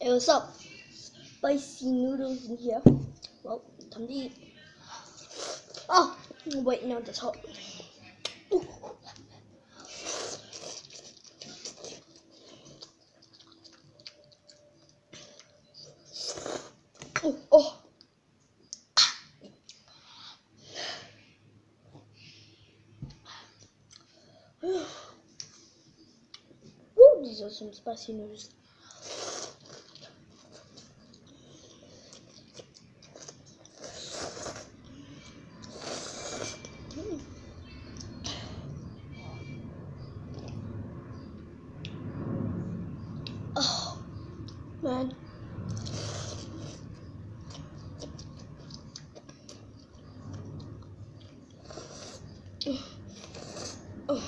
Hey, what's up? Spicy noodles in here. Well, time to eat. Oh, wait, no, that's hot. Ooh. Oh, oh. Woo, these are some spicy noodles. Oh, man. Oh,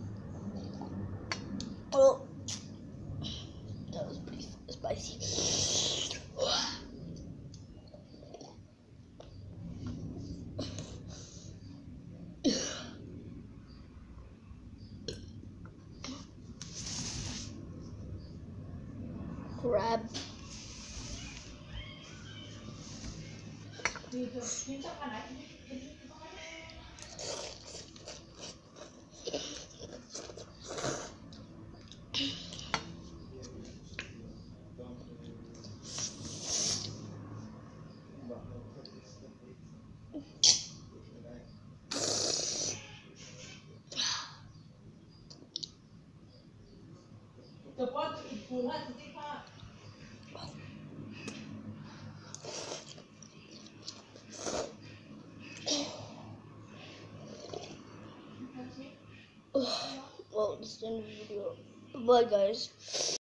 oh. That was pretty spicy. Crab. Well, this is the end of the video. Bye, guys.